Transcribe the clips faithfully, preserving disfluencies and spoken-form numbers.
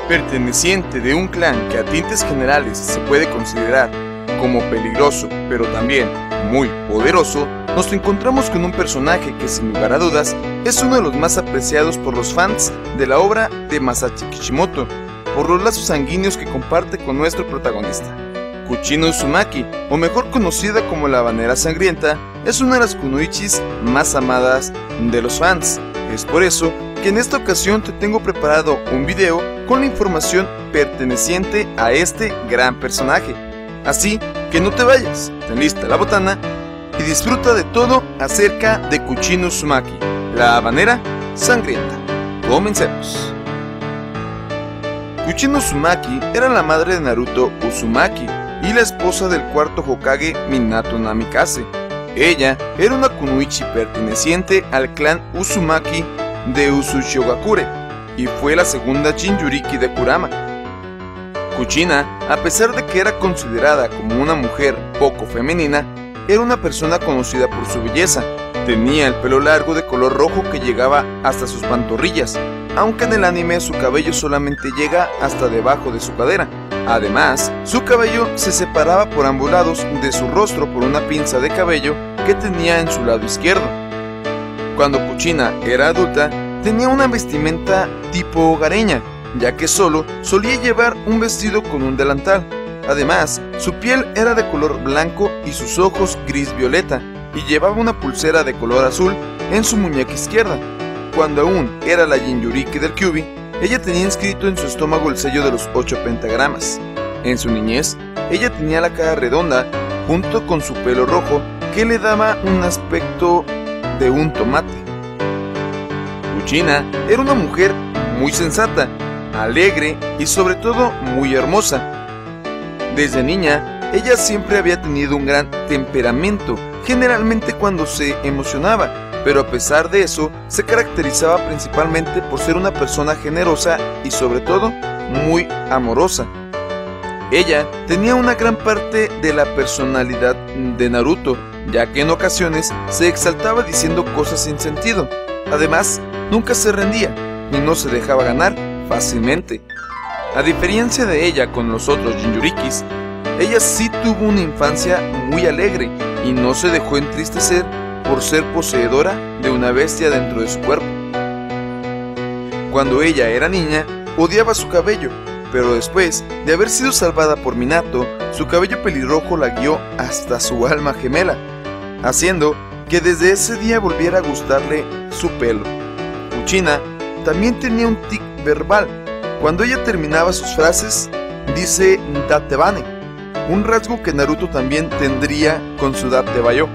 Perteneciente de un clan que a tintes generales se puede considerar como peligroso, pero también muy poderoso, nos encontramos con un personaje que sin lugar a dudas es uno de los más apreciados por los fans de la obra de Masashi Kishimoto, por los lazos sanguíneos que comparte con nuestro protagonista. Kuchino Uzumaki, o mejor conocida como la Habanera Sangrienta, es una de las kunoichis más amadas de los fans. Es por eso que en esta ocasión te tengo preparado un video con la información perteneciente a este gran personaje. Así que no te vayas, ten lista la botana y disfruta de todo acerca de Kuchino Uzumaki, la Habanera Sangrienta. Comencemos. Kuchino Uzumaki era la madre de Naruto Uzumaki y la esposa del cuarto Hokage Minato Namikaze. Ella era una kunoichi perteneciente al clan Uzumaki de Uzushigakure y fue la segunda Jinchuriki de Kurama. Kuchina, a pesar de que era considerada como una mujer poco femenina, era una persona conocida por su belleza. Tenía el pelo largo de color rojo que llegaba hasta sus pantorrillas, aunque en el anime su cabello solamente llega hasta debajo de su cadera. Además, su cabello se separaba por ambos lados de su rostro por una pinza de cabello que tenía en su lado izquierdo. Cuando Kuchina era adulta, tenía una vestimenta tipo hogareña, ya que solo solía llevar un vestido con un delantal. Además, su piel era de color blanco y sus ojos gris violeta, y llevaba una pulsera de color azul en su muñeca izquierda. Cuando aún era la Jinchuriki del Kyuubi, ella tenía inscrito en su estómago el sello de los ocho pentagramas. En su niñez, ella tenía la cara redonda, junto con su pelo rojo, que le daba un aspecto de un tomate. Kuchina era una mujer muy sensata, alegre y sobre todo muy hermosa. Desde niña, ella siempre había tenido un gran temperamento, generalmente cuando se emocionaba, pero a pesar de eso, se caracterizaba principalmente por ser una persona generosa y sobre todo muy amorosa. Ella tenía una gran parte de la personalidad de Naruto, ya que en ocasiones se exaltaba diciendo cosas sin sentido. Además, nunca se rendía y no se dejaba ganar fácilmente. A diferencia de ella con los otros Jinchurikis, ella sí tuvo una infancia muy alegre y no se dejó entristecer por ser poseedora de una bestia dentro de su cuerpo. Cuando ella era niña, odiaba su cabello, pero después de haber sido salvada por Minato, su cabello pelirrojo la guió hasta su alma gemela, haciendo que desde ese día volviera a gustarle su pelo. Kuchina también tenía un tic verbal. Cuando ella terminaba sus frases, dice Datebane, un rasgo que Naruto también tendría con su Datebayo.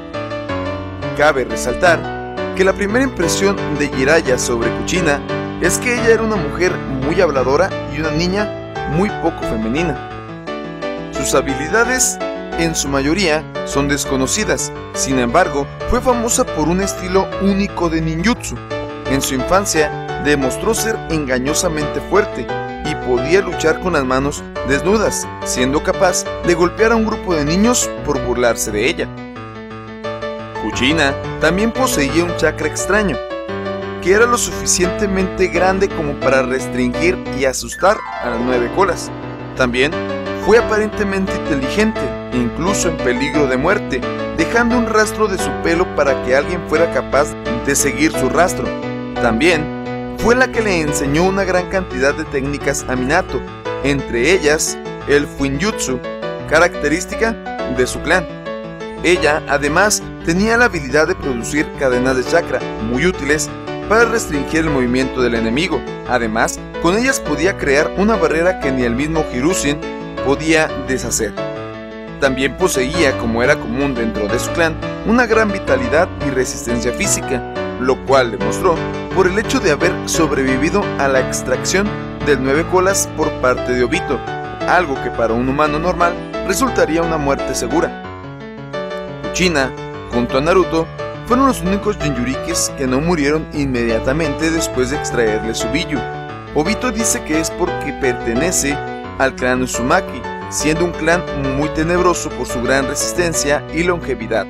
Cabe resaltar que la primera impresión de Jiraiya sobre Kuchina es que ella era una mujer muy habladora y una niña muy poco femenina. Sus habilidades, en su mayoría, son desconocidas. Sin embargo, fue famosa por un estilo único de ninjutsu. En su infancia, demostró ser engañosamente fuerte y podía luchar con las manos desnudas, siendo capaz de golpear a un grupo de niños por burlarse de ella. Kuchina también poseía un chakra extraño, que era lo suficientemente grande como para restringir y asustar a las nueve colas. También fue aparentemente inteligente, incluso en peligro de muerte, dejando un rastro de su pelo para que alguien fuera capaz de seguir su rastro. También fue la que le enseñó una gran cantidad de técnicas a Minato, entre ellas el Fuinjutsu, característica de su clan. Ella, además, tenía la habilidad de producir cadenas de chakra, muy útiles para restringir el movimiento del enemigo. Además, con ellas podía crear una barrera que ni el mismo Hiruzen podía deshacer. También poseía, como era común dentro de su clan, una gran vitalidad y resistencia física, lo cual demostró por el hecho de haber sobrevivido a la extracción del nueve colas por parte de Obito, algo que para un humano normal resultaría una muerte segura. Kuchina, junto a Naruto, fueron los únicos Jinchurikis que no murieron inmediatamente después de extraerle su Biju. Obito dice que es porque pertenece al clan Uzumaki, siendo un clan muy tenebroso por su gran resistencia y longevidad.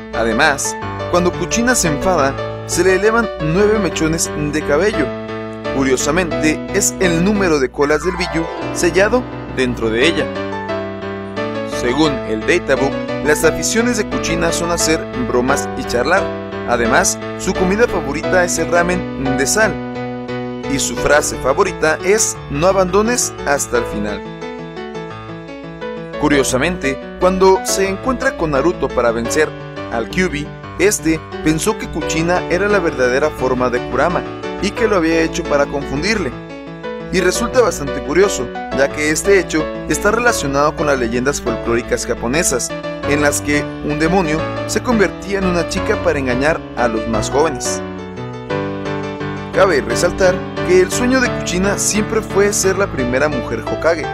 Además, cuando Kuchina se enfada, se le elevan nueve mechones de cabello. Curiosamente, es el número de colas del Biju sellado dentro de ella. Según el Databook, las aficiones de Kuchina son hacer bromas y charlar. Además, su comida favorita es el ramen de sal. Y su frase favorita es "no abandones hasta el final". Curiosamente, cuando se encuentra con Naruto para vencer al Kyuubi, este pensó que Kuchina era la verdadera forma de Kurama y que lo había hecho para confundirle. Y resulta bastante curioso, ya que este hecho está relacionado con las leyendas folclóricas japonesas, en las que un demonio se convertía en una chica para engañar a los más jóvenes. Cabe resaltar que el sueño de Kuchina siempre fue ser la primera mujer Hokage.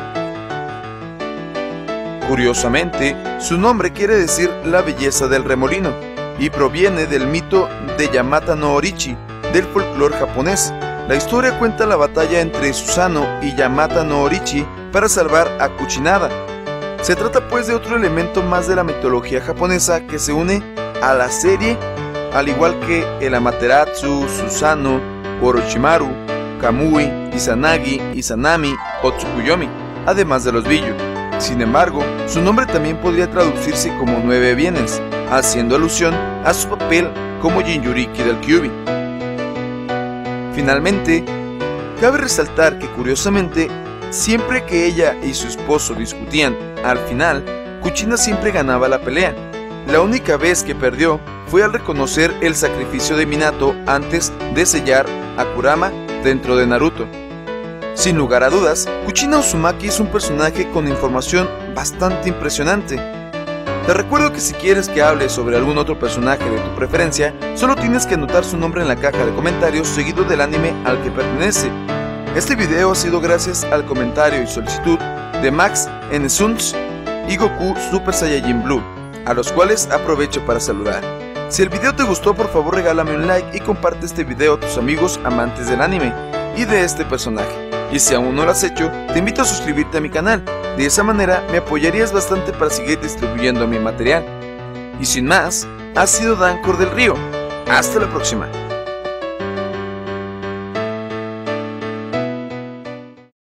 Curiosamente, su nombre quiere decir la belleza del remolino, y proviene del mito de Yamata no Orichi, del folclore japonés. La historia cuenta la batalla entre Susanoo y Yamata no Orichi para salvar a Kuchinada. Se trata pues de otro elemento más de la mitología japonesa que se une a la serie, al igual que el Amaterasu, Susanoo, Orochimaru, Kamui, Izanagi, Izanami o Tsukuyomi, además de los Biju. Sin embargo, su nombre también podría traducirse como Nueve Bienes, haciendo alusión a su papel como Jinchuriki del Kyuubi. Finalmente, cabe resaltar que curiosamente, siempre que ella y su esposo discutían, al final, Kuchina siempre ganaba la pelea. La única vez que perdió fue al reconocer el sacrificio de Minato antes de sellar a Kurama dentro de Naruto. Sin lugar a dudas, Kuchina Uzumaki es un personaje con información bastante impresionante. Te recuerdo que si quieres que hable sobre algún otro personaje de tu preferencia, solo tienes que anotar su nombre en la caja de comentarios seguido del anime al que pertenece. Este video ha sido gracias al comentario y solicitud de Max N. Suns y Goku Super Saiyajin Blue, a los cuales aprovecho para saludar. Si el video te gustó, por favor regálame un like y comparte este video a tus amigos amantes del anime y de este personaje. Y si aún no lo has hecho, te invito a suscribirte a mi canal. De esa manera me apoyarías bastante para seguir distribuyendo mi material. Y sin más, ha sido Dancor del Río. Hasta la próxima.